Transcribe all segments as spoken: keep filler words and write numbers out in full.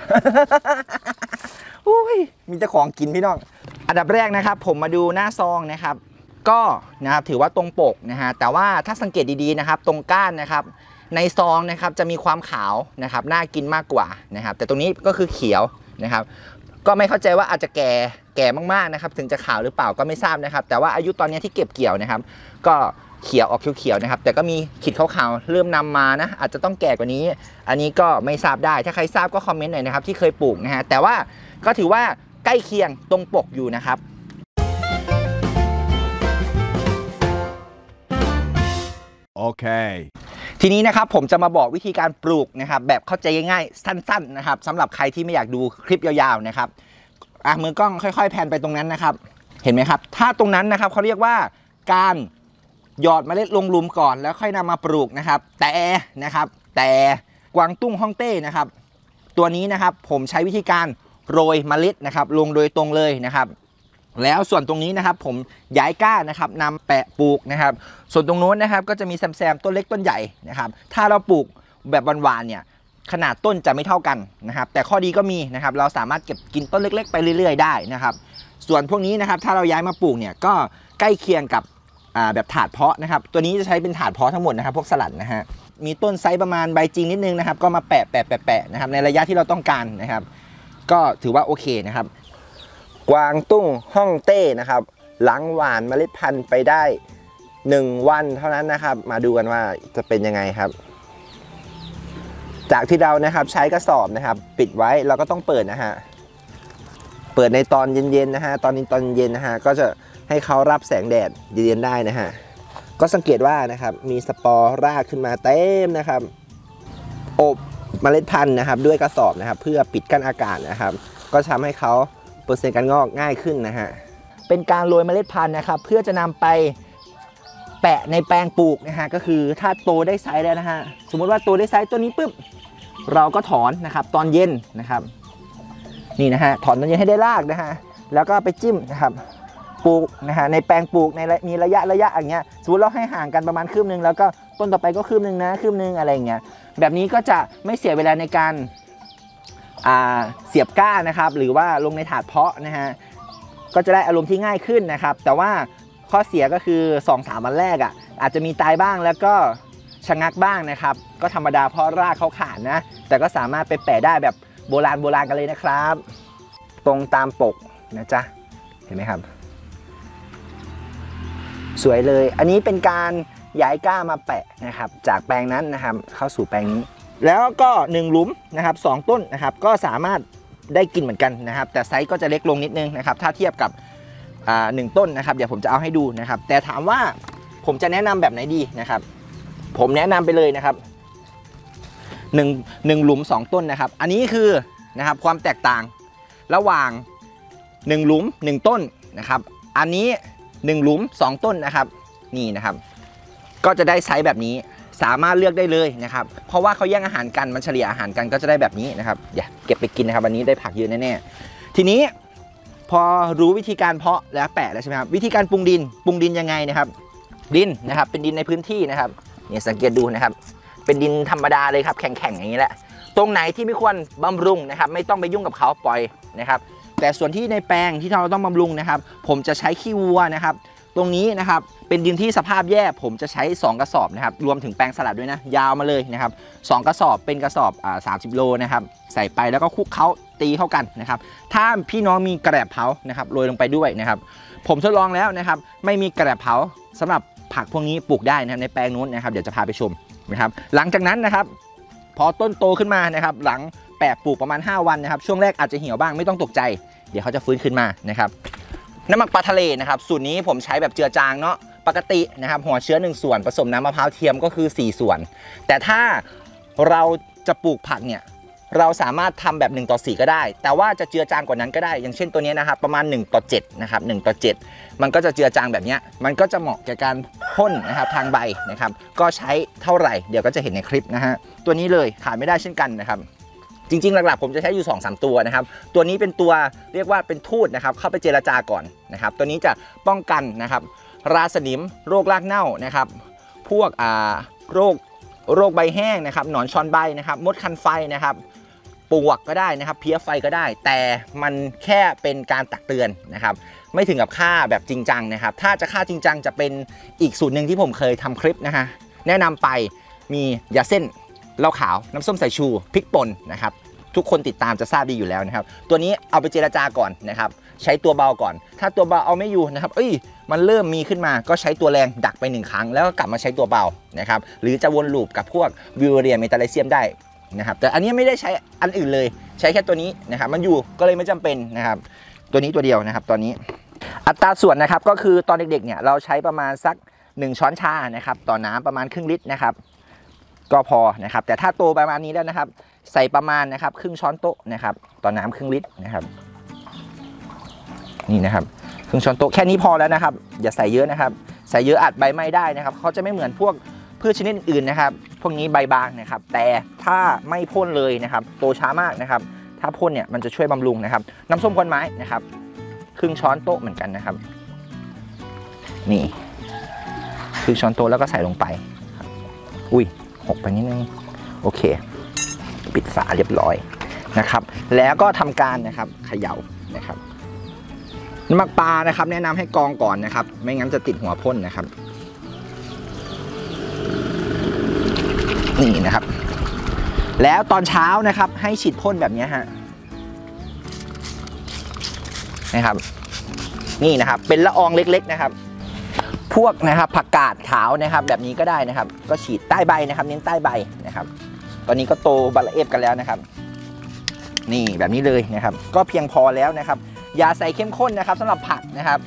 อุ้ยมีเจ้าของกินพี่น้องอันดับแรกนะครับผมมาดูหน้าซองนะครับก็นะครับถือว่าตรงปกนะฮะแต่ว่าถ้าสังเกตดีๆนะครับตรงก้านนะครับในซองนะครับจะมีความขาวนะครับน่ากินมากกว่านะครับแต่ตรงนี้ก็คือเขียวนะครับก็ไม่เข้าใจว่าอาจจะแก่แก่มากๆนะครับถึงจะขาวหรือเปล่าก็ไม่ทราบนะครับแต่ว่าอายุตอนนี้ที่เก็บเกี่ยวนะครับก็เขียวออกเขียวๆนะครับแต่ก็มีขีดขาวๆเริ่มนำมานะอาจจะต้องแก่กว่านี้อันนี้ก็ไม่ทราบได้ถ้าใครทราบก็คอมเมนต์หน่อยนะครับที่เคยปลูกนะฮะแต่ว่าก็ถือว่าใกล้เคียงตรงปกอยู่นะครับโอเคทีนี้นะครับผมจะมาบอกวิธีการปลูกนะครับแบบเข้าใจง่ายๆสั้นๆนะครับสำหรับใครที่ไม่อยากดูคลิปยาวๆนะครับอ่ะมือกล้องค่อยๆแพนไปตรงนั้นนะครับเห็นไหมครับถ้าตรงนั้นนะครับเขาเรียกว่าการหยอดเมล็ดลงหลุมก่อนแล้วค่อยนำมาปลูกนะครับแต่นะครับแต่กวางตุ้งฮ่องเต้นะครับตัวนี้นะครับผมใช้วิธีการโรยเมล็ดนะครับลงโดยตรงเลยนะครับแล้วส่วนตรงนี้นะครับผมย้ายก้านนะครับนำแปะปลูกนะครับส่วนตรงโน้นนะครับก็จะมีแซมๆต้นเล็กต้นใหญ่นะครับถ้าเราปลูกแบบหวานๆเนี่ยขนาดต้นจะไม่เท่ากันนะครับแต่ข้อดีก็มีนะครับเราสามารถเก็บกินต้นเล็กๆไปเรื่อยๆได้นะครับส่วนพวกนี้นะครับถ้าเราย้ายมาปลูกเนี่ยก็ใกล้เคียงกับแบบถาดเพาะนะครับตัวนี้จะใช้เป็นถาดเพาะทั้งหมดนะครับพวกสลัดนะฮะมีต้นไซส์ประมาณใบจริงนิดนึงนะครับก็มาแปะแปะแปะแปะนะครับในระยะที่เราต้องการนะครับก็ถือว่าโอเคนะครับกวางตุ้งฮ่องเต้นะครับหลังหวานเมล็ดพันธุ์ไปได้หนึ่งวันเท่านั้นนะครับมาดูกันว่าจะเป็นยังไงครับจากที่เรานะครับใช้กระสอบนะครับปิดไว้เราก็ต้องเปิดนะฮะเปิดในตอนเย็นๆนะฮะตอนนี้ตอนเย็นนะฮะก็จะให้เขารับแสงแดดเย็นๆได้นะฮะก็สังเกตว่านะครับมีสปอร์รากขึ้นมาเต็มนะครับอบเมล็ดพันธุ์นะครับด้วยกระสอบนะครับเพื่อปิดกั้นอากาศนะครับก็ทำให้เขาเปอร์เซ็นต์การงอกง่ายขึ้นนะฮะเป็นการโรยเมล็ดพันธุ์นะครับเพื่อจะนำไปแปะในแปลงปลูกนะฮะก็คือถ้าโตได้ไซส์แล้วนะฮะสมมติว่าโตได้ไซส์ตัวนี้ปุ๊บเราก็ถอนนะครับตอนเย็นนะครับนี่นะฮะถอนตอนเย็นให้ได้รากนะฮะแล้วก็ไปจิ้มนะครับปลูกนะฮะในแปลงปลูกในมีระยะระยะอย่างเงี้ยสมมติเราให้ห่างกันประมาณคืบนึงแล้วก็ต้นต่อไปก็คืบนึงนะคืบนึงอะไรอย่างเงี้ยแบบนี้ก็จะไม่เสียเวลาในการเสียบก้านนะครับหรือว่าลงในถาดเพาะนะฮะก็จะได้อารมณ์ที่ง่ายขึ้นนะครับแต่ว่าข้อเสียก็คือ สองถึงสาม วันแรกอ่ะอาจจะมีตายบ้างแล้วก็ชะงักบ้างนะครับก็ธรรมดาเพราะรากเขาขาดนะแต่ก็สามารถไปแปะได้แบบโบราณโบราณกันเลยนะครับตรงตามปกนะจ๊ะเห็นไหมครับสวยเลยอันนี้เป็นการย้ายก้ามาแปะนะครับจากแปลงนั้นนะครับเข้าสู่แปลงนี้แล้วก็หนึ่งหลุมนะครับสองต้นนะครับก็สามารถได้กินเหมือนกันนะครับแต่ไซส์ก็จะเล็กลงนิดนึงนะครับถ้าเทียบกับหนึ่งต้นนะครับเดี๋ยวผมจะเอาให้ดูนะครับแต่ถามว่าผมจะแนะนำแบบไหนดีนะครับผมแนะนำไปเลยนะครับหนึ่ง หนึ่งหลุมสองต้นนะครับอันนี้คือนะครับความแตกต่างระหว่างหนึ่งหลุมหนึ่งต้นนะครับอันนี้หนึ่งหลุมสองต้นนะครับนี่นะครับก็จะได้ไซส์แบบนี้สามารถเลือกได้เลยนะครับเพราะว่าเขาแย่งอาหารกันมันเฉลี่ยอาหารกันก็จะได้แบบนี้นะครับอย่าเก็บไปกินนะครับวันนี้ได้ผักเยอะแน่ๆทีนี้พอรู้วิธีการเพาะและแปะแล้วใช่ไหมครับวิธีการปรุงดินปรุงดินยังไงนะครับดินนะครับเป็นดินในพื้นที่นะครับนี่สังเกตดูนะครับเป็นดินธรรมดาเลยครับแข็งๆอย่างนี้แหละตรงไหนที่ไม่ควรบำรุงนะครับไม่ต้องไปยุ่งกับเขาปล่อยนะครับแต่ส่วนที่ในแปลงที่เราต้องบำรุงนะครับผมจะใช้ขี้วัวนะครับตรงนี้นะครับเป็นดินที่สภาพแย่ผมจะใช้สองกระสอบนะครับรวมถึงแปลงสลัดด้วยนะยาวมาเลยนะครับสองกระสอบเป็นกระสอบอ่าสามสิบโลนะครับใส่ไปแล้วก็คลุกเคล้าตีเข้ากันนะครับถ้าพี่น้องมีกระแดบเผานะครับโรยลงไปด้วยนะครับผมทดลองแล้วนะครับไม่มีกระแดบเผาสำหรับผักพวกนี้ปลูกได้นะในแปลงนู้นนะครับเดี๋ยวจะพาไปชมนะครับหลังจากนั้นนะครับพอต้นโตขึ้นมานะครับหลังแปะปลูกประมาณห้าวันนะครับช่วงแรกอาจจะเหี่ยวบ้างไม่ต้องตกใจเดี๋ยวเขาจะฟื้นขึ้นมานะครับน้ำหมักปลาทะเลนะครับสูตรนี้ผมใช้แบบเจือจางเนาะปกตินะครับหัวเชื้อหนึ่งส่วนผสมน้ำมะพร้าวเทียมก็คือสี่ส่วนแต่ถ้าเราจะปลูกผักเนี่ยเราสามารถทำแบบหนึ่งต่อสี่ก็ได้แต่ว่าจะเจือจางกว่านั้นก็ได้อย่างเช่นตัวนี้นะครับประมาณหนึ่งต่อเจ็ดนะครับหนึ่งต่อเจ็ดมันก็จะเจือจางแบบนี้มันก็จะเหมาะแก่การพ่นนะครับทางใบนะครับก็ใช้เท่าไหร่เดี๋ยวก็จะเห็นในคลิปนะฮะตัวนี้เลยขาดไม่ได้เช่นกันนะครับจริงๆหลักๆผมจะใช้อยู่ สองสาม ตัวนะครับตัวนี้เป็นตัวเรียกว่าเป็นทูตนะครับเข้าไปเจรจาก่อนนะครับตัวนี้จะป้องกันนะครับราสนิมโรครากเน่านะครับพวกอ่าโรคโรคใบแห้งนะครับหนอนชอนใบนะครับมดคันไฟนะครับปลวกก็ได้นะครับเพี้ยไฟก็ได้แต่มันแค่เป็นการตักเตือนนะครับไม่ถึงกับฆ่าแบบจริงจังนะครับถ้าจะฆ่าจริงจังจะเป็นอีกสูตรหนึ่งที่ผมเคยทำคลิปนะฮะแนะนำไปมียาเส้นเหล้าขาวน้ำส้มสายชูพริกป่นนะครับทุกคนติดตามจะทราบดีอยู่แล้วนะครับตัวนี้เอาไปเจรจาก่อนนะครับใช้ตัวเบาก่อนถ้าตัวเบาเอาไม่อยู่นะครับเอ้ยมันเริ่มมีขึ้นมาก็ใช้ตัวแรงดักไปหนึ่งครั้งแล้วก็กลับมาใช้ตัวเบานะครับหรือจะวนลูปกับพวกวิวเรียเมตาเลเซียมได้นะครับแต่อันนี้ไม่ได้ใช้อันอื่นเลยใช้แค่ตัวนี้นะครับมันอยู่ก็เลยไม่จำเป็นนะครับตัวนี้ตัวเดียวนะครับตอนนี้อัตราส่วนนะครับก็คือตอนเด็กๆเนี่ยเราใช้ประมาณสักหนึ่งช้อนชานะครับต่อน้ำประมาณครึ่งลิตรนะครับก็พอนะครับแต่ถ้าโตประมาณนี้แล้วนะครับใส่ประมาณนะครับครึ่งช้อนโต๊ะนะครับต่อน้ำครึ่งลิตรนะครับนี่นะครับครึ่งช้อนโต๊ะแค่นี้พอแล้วนะครับอย่าใส่เยอะนะครับใส่เยอะอาจใบไหม้ได้นะครับเขาจะไม่เหมือนพวกพืชชนิดอื่นนะครับพวกนี้ใบบางนะครับแต่ถ้าไม่พ่นเลยนะครับโตช้ามากนะครับถ้าพ่นเนี่ยมันจะช่วยบำรุงนะครับน้ำส้มควันไม้นะครับครึ่งช้อนโต๊ะเหมือนกันนะครับนี่ครึ่งช้อนโต๊ะแล้วก็ใส่ลงไปอุ้ยหกไปนิดนึงโอเคปิดฝาเรียบร้อยนะครับแล้วก็ทำการนะครับเขย่านะครับน้ำหมักปลานะครับแนะนำให้กรองก่อนนะครับไม่งั้นจะติดหัวพ่นนะครับนี่นะครับแล้วตอนเช้านะครับให้ฉีดพ่นแบบนี้ฮะนะครับนี่นะครับเป็นละอองเล็กๆนะครับพวกนะครับผักกาดขาวนะครับแบบนี้ก็ได้นะครับก็ฉีดใต้ใบนะครับเน้นใต้ใบนะครับตอนนี้ก็โตบาละเอฟกันแล้วนะครับนี่แบบนี้เลยนะครับก็เพียงพอแล้วนะครับอย่าใส่เข้มข้นนะครับสำหรับผักนะครับ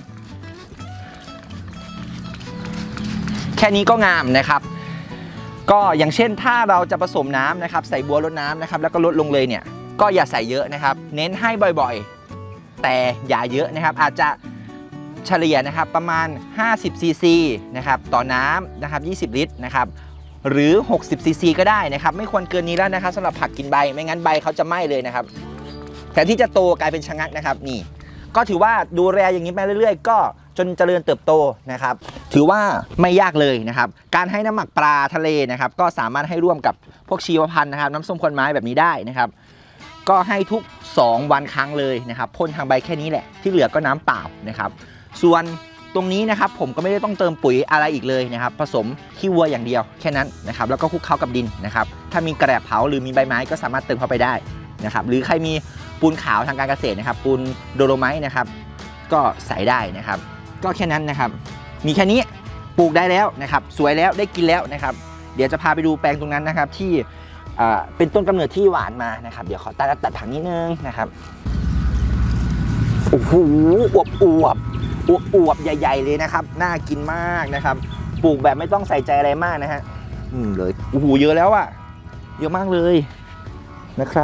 แค่นี้ก็งามนะครับก็อย่างเช่นถ้าเราจะผสมน้ำนะครับใส่บัวรดน้ำนะครับแล้วก็ลดลงเลยเนี่ยก็อย่าใส่เยอะนะครับเน้นให้บ่อยๆแต่อย่าเยอะนะครับอาจจะเฉลี่ยนะครับประมาณห้าสิบซีซีนะครับต่อน้ำนะครับยี่สิบลิตรนะครับหรือหกสิบซีซีก็ได้นะครับไม่ควรเกินนี้แล้วนะครับสำหรับผักกินใบไม่งั้นใบเขาจะไหม้เลยนะครับแทนที่จะโตกลายเป็นชะงักนะครับนี่ก็ถือว่าดูแลอย่างนี้ไปเรื่อยๆก็จนเจริญเติบโตนะครับถือว่าไม่ยากเลยนะครับการให้น้ำหมักปลาทะเลนะครับก็สามารถให้ร่วมกับพวกชีวพันธุ์นะครับน้ำส้มควันไม้แบบนี้ได้นะครับก็ให้ทุกสองวันครั้งเลยนะครับพ่นทางใบแค่นี้แหละที่เหลือก็น้ำเปล่านะครับส่วนตรงนี้นะครับผมก็ไม่ได้ต้องเติมปุ๋ยอะไรอีกเลยนะครับผสมขี้วัวอย่างเดียวแค่นั้นนะครับแล้วก็คลุกเคล้ากับดินนะครับถ้ามีแกระเผาหรือมีใบไม้ก็สามารถเติมเข้าไปได้นะครับหรือใครมีปูนขาวทางการเกษตรนะครับปูนโดโลไมต์นะครับก็ใส่ได้นะครับก็แค่นั้นนะครับมีแค่นี้ปลูกได้แล้วนะครับสวยแล้วได้กินแล้วนะครับเดี๋ยวจะพาไปดูแปลงตรงนั้นนะครับที่เป็นต้นกำเนิดที่หวานมานะครับเดี๋ยวขอตัดตัดผักนิดนึงนะครับโอ้โหอวบอวบอวบอวบใหญ่ๆเลยนะครับน่ากินมากนะครับปลูกแบบไม่ต้องใส่ใจอะไรมากนะฮะอืมเลยโอ้โหเยอะแล้วอ่ะเยอะมากเลยนะครับ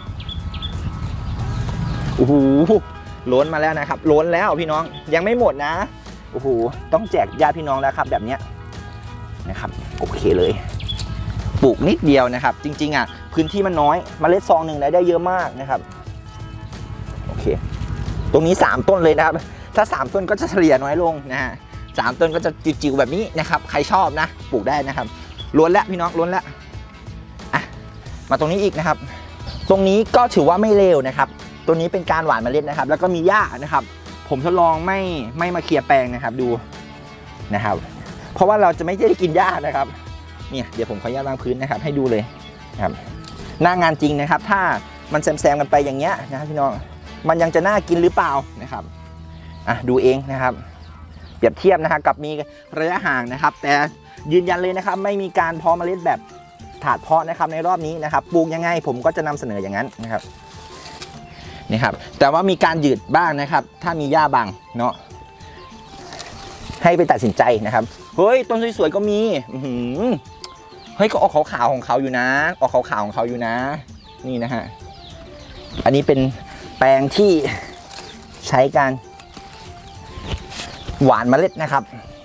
โอ้โหล้นมาแล้วนะครับล้นแล้วพี่น้องยังไม่หมดนะโอ้โหต้องแจกญาติพี่น้องแล้วครับแบบเนี้ยนะครับโอเคเลยปลูกนิดเดียวนะครับจริงๆอ่ะพื้นที่มันน้อยเมล็ดซองหนึ่งได้ได้เยอะมากนะครับโอเคตรงนี้สามต้นเลยนะครับถ้าสามต้นก็จะเฉลี่ยน้อยลงนะฮะสามต้นก็จะจิ๋วๆแบบนี้นะครับใครชอบนะปลูกได้นะครับล้นแล้วพี่น้องล้นแล้วอ่ะมาตรงนี้อีกนะครับตรงนี้ก็ถือว่าไม่เลวนะครับตัวนี้เป็นการหว่านเมล็ดนะครับแล้วก็มีหญ้านะครับผมทดลองไม่ไม่มาเคลียร์แปลงนะครับดูนะครับเพราะว่าเราจะไม่ได้กินหญ้านะครับเนี่ยเดี๋ยวผมขออนุญาตวางพื้นนะครับให้ดูเลยนะครับหน้างานจริงนะครับถ้ามันแซมๆกันไปอย่างเงี้ยนะครับพี่น้องมันยังจะน่ากินหรือเปล่านะครับอ่ะดูเองนะครับเปรียบเทียบนะครับกับมีระยะห่างนะครับแต่ยืนยันเลยนะครับไม่มีการเพาะเมล็ดแบบถาดเพาะนะครับในรอบนี้นะครับปลูกยังไงผมก็จะนำเสนออย่างนั้นนะครับนี่ครับแต่ว่ามีการยืดบ้างนะครับถ้ามีหญ้าบังเนาะให้ไปตัดสินใจนะครับเฮ้ยต้นสวยๆก็มีเฮ้ยก็ออกขาวๆของเขาอยู่นะออกขาวๆของเขาอยู่นะนี่นะฮะอันนี้เป็นแปลงที่ใช้การหวานเมล็ดนะครับ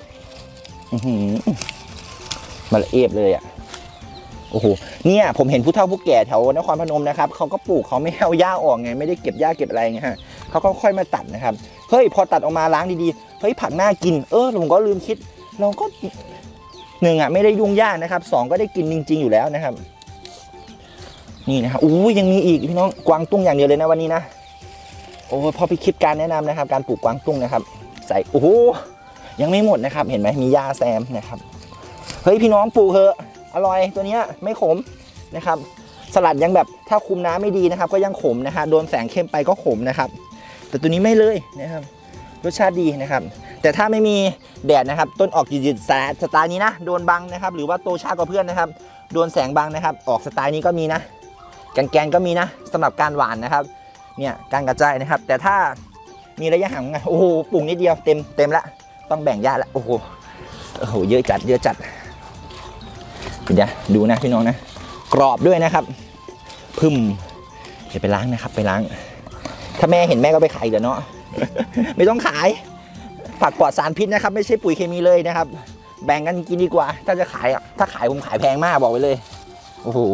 เมล็ดเอฟเลยอ่ะโอ้โหเนี่ยผมเห็นผู้เฒ่าผู้แก่แถวนครพนมนะครับเขาก็ปลูกเขาไม่เอาหญ้าออกไงไม่ได้เก็บหญ้าเก็บอะไรไงฮะเขาก็ค่อยมาตัดนะครับเฮ้ยพอตัดออกมาล้างดีๆเฮ้ยผักน่ากินเออผมก็ลืมคิดเราก็หนึ่งอ่ะไม่ได้ยุ่งยากนะครับสองก็ได้กินจริงๆอยู่แล้วนะครับนี่นะครับอู้ยังมีอีกพี่น้องกวางตุ้งอย่างเดียวเลยนะวันนี้นะโอ้พอไปคลิปการแนะนำนะครับการปลูกกวางตุ้งนะครับใส่โอ้โหยังไม่หมดนะครับเห็นไหมมีหญ้าแซมนะครับเฮ้ยพี่น้องปลูกเถอะอร่อยตัวเนี้ยไม่ขมนะครับสลัดยังแบบถ้าคุมน้ำไม่ดีนะครับก็ยังขมนะครับโดนแสงเข้มไปก็ขมนะครับแต่ตัวนี้ไม่เลยนะครับรสชาติดีนะครับแต่ถ้าไม่มีแดดนะครับต้นออกยืดๆสไตล์นี้นะโดนบังนะครับหรือว่าโตช้ากว่าเพื่อนนะครับโดนแสงบังนะครับออกสไตล์นี้ก็มีนะแกนๆก็มีนะสำหรับการหวานนะครับเนี่ยการกระจายนะครับแต่ถ้ามีระยะห่างไงโอ้โหปลูกนิดเดียวเต็มเต็มละต้องแบ่งหญ้าละโอ้โหโอ้โหเยอะจัดเยอะจัดเดี๋ยวดูนะพี่น้องนะกรอบด้วยนะครับพึ่มเดี๋ยวไปล้างนะครับไปล้างถ้าแม่เห็นแม่ก็ไปขายเดี๋ยวเนาะ ไม่ต้องขายผักปลอดสารพิษนะครับไม่ใช่ปุ๋ยเคมีเลยนะครับแบ่งกันกินดีกว่าถ้าจะขายอ่ะถ้าขายผมขายแพงมากบอกไว้เลยโอ้โห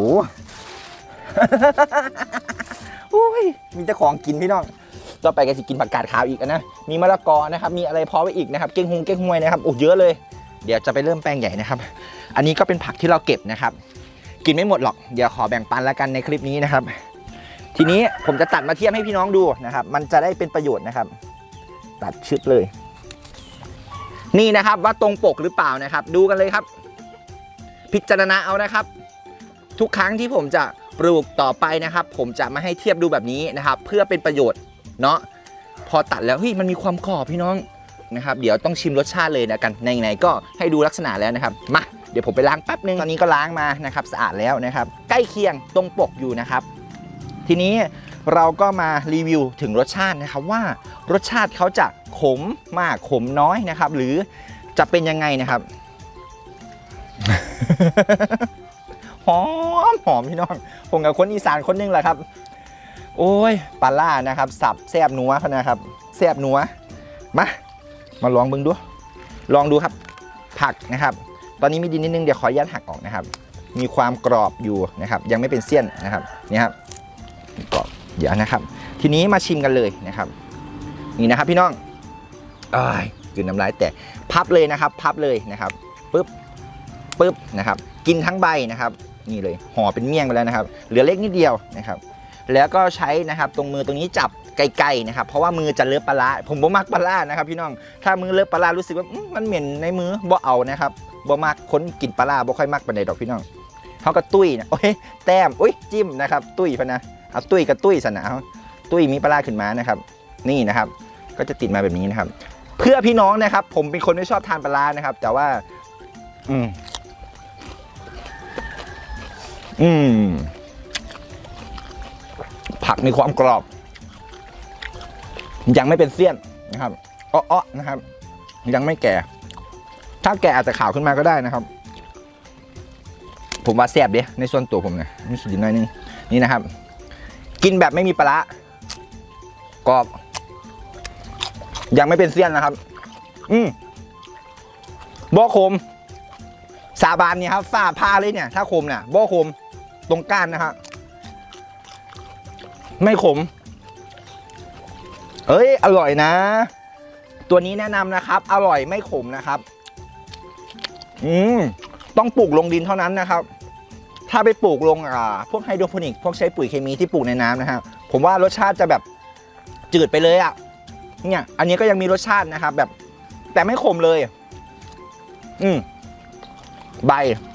อุ้ยมีแต่ของกินพี่น้องต่อไปก็จะกินผักกาดขาวอีกนะมีมะละกอนะครับมีอะไรพอไว้อีกนะครับเก้งฮงเก้งฮวยนะครับโอ้เยอะเลยเดี๋ยวจะไปเริ่มแปลงใหญ่นะครับอันนี้ก็เป็นผักที่เราเก็บนะครับกินไม่หมดหรอกเดี๋ยวขอแบ่งปันแล้วกันในคลิปนี้นะครับทีนี้ผมจะตัดมาเทียบให้พี่น้องดูนะครับมันจะได้เป็นประโยชน์นะครับตัดชึดเลยนี่นะครับว่าตรงปกหรือเปล่านะครับดูกันเลยครับพิจารณาเอานะครับทุกครั้งที่ผมจะปลูกต่อไปนะครับผมจะมาให้เทียบดูแบบนี้นะครับเพื่อเป็นประโยชน์เนาะพอตัดแล้วเฮ้ยมันมีความกรอบพี่น้องนะครับเดี๋ยวต้องชิมรสชาติเลยนะกันไหนๆก็ให้ดูลักษณะแล้วนะครับมาเดี๋ยวผมไปล้างแป๊บนึงตอนนี้ก็ล้างมานะครับสะอาดแล้วนะครับใกล้เคียงตรงปกอยู่นะครับทีนี้เราก็มารีวิวถึงรสชาตินะครับว่ารสชาติเขาจะขมมากขมน้อยนะครับหรือจะเป็นยังไงนะครับ หอมหอมพี่น้องผมกับคนอีสานคนนึงแหละครับโอ้ยปลาล่านะครับสับแซ่บนัวเขานะครับแซ่บนัวมามาลองเบิ่งดูลองดูครับผักนะครับตอนนี้มีดินนิดนึงเดี๋ยวขออนุญาตหักออกนะครับมีความกรอบอยู่นะครับยังไม่เป็นเสี้ยนนะครับนี่ครับกรอบเดี๋ยวนะครับทีนี้มาชิมกันเลยนะครับนี่นะครับพี่น้องอ้ายกินน้ำลายแตกพับเลยนะครับพับเลยนะครับปึ๊บปึ๊บนะครับกินทั้งใบนะครับนี่เลยห่อเป็นเมี่ยงไปแล้วนะครับเหลือเล็กนิดเดียวนะครับแล้วก็ใช้นะครับตรงมือตรงนี้จับไกลๆนะครับเพราะว่ามือจะเลอะปลาผมบ่มักปลานะครับพี่น้องถ้ามือเลอะปลารู้สึกว่ามันเหม็นในมือบ่เอานะครับบ่มักคนกินปลาบ่ค่อยมักปานใดดอกพี่น้องเขาก็ตุ้ยนะโอ้ยแต้มอุ้ยจิ้มนะครับตุ้ยพนะเอาตุ้ยกับตุ้ยสนะตุ้ยมีปลาขึ้นมานะครับนี่นะครับก็จะติดมาแบบนี้นะครับเพื่อพี่น้องนะครับผมเป็นคนไม่ชอบทานปลานะครับแต่ว่าอืมอืมผักมีความกรอบยังไม่เป็นเสี้ยนนะครับอ้อๆนะครับยังไม่แก่ถ้าแก่อาจจะขาวขึ้นมาก็ได้นะครับผมว่าแซ่บเด้ในส่วนตัวผมนะมีสุดนิดหน่อยนึงนี่นะครับกินแบบไม่มีปลาร้ากรอบยังไม่เป็นเสี้ยนนะครับอืมบ่คมสาบานเนี่ยครับฝ้าผ้าเลยเนี่ยถ้าคมเนี่ยบ่คมตรงก้านนะครับไม่ขมเอ้ยอร่อยนะตัวนี้แนะนำนะครับอร่อยไม่ขมนะครับอืมต้องปลูกลงดินเท่านั้นนะครับถ้าไปปลูกลงอ่าพวกไฮโดรโปนิกพวกใช้ปุ๋ยเคมีที่ปลูกในน้ำนะครับผมว่ารสชาติจะแบบจืดไปเลยอ่ะเนี่ยอันนี้ก็ยังมีรสชาตินะครับแบบแต่ไม่ขมเลยอืมใบ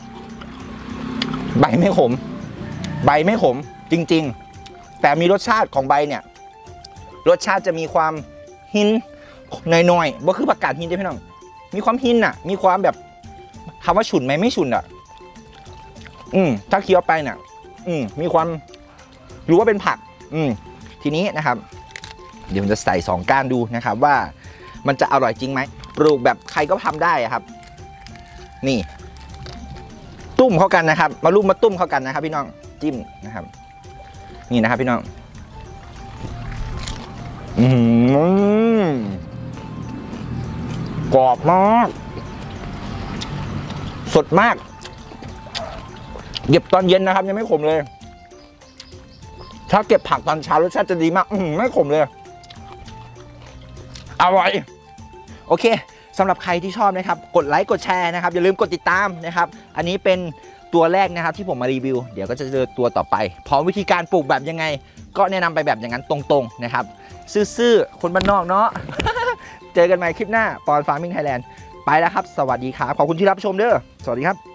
ใบไม่ขมใบไม่ขมจริงๆแต่มีรสชาติของใบเนี่ยรสชาติจะมีความหินหน่อยๆบ่คือผักกาดหินได้พี่น้องมีความหินอ่ะมีความแบบคำว่าฉุนไหมไม่ฉุนอ่ะอืมถ้าเคี้ยวไปเนี่ยอืมมีความรู้ว่าเป็นผักอืมทีนี้นะครับเดี๋ยวผมจะใส่สองก้านดูนะครับว่ามันจะอร่อยจริงไหมปลูกแบบใครก็ทำได้ครับนี่ตุ้มเข้ากันนะครับมาลุ่มมาตุ้มเข้ากันนะครับพี่น้องจิ้มนะครับนี่นะครับพี่น้องอืมกรอบมากสดมากเก็บตอนเย็นนะครับยังไม่ขมเลยถ้าเก็บผักตอนเช้ารสชาติจะดีมากอืมไม่ขมเลยอร่อยโอเคสำหรับใครที่ชอบนะครับกดไลค์กดแชร์นะครับอย่าลืมกดติดตามนะครับอันนี้เป็นตัวแรกนะครับที่ผมมารีวิวเดี๋ยวก็จะเจอตัวต่อไปพร้อมวิธีการปลูกแบบยังไงก็แนะนำไปแบบอย่างนั้นตรงๆนะครับซื่อๆคนบ้านนอกเนาะ เจอกันใหม่คลิปหน้าปอนฟาร์มิงไทยแลนด์ไปแล้วครับสวัสดีครับขอบคุณที่รับชมเด้อสวัสดีครับ